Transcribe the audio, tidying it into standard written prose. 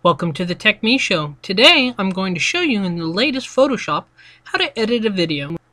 Welcome to the TechMe Show. Today I'm going to show you in the latest Photoshop how to edit a video.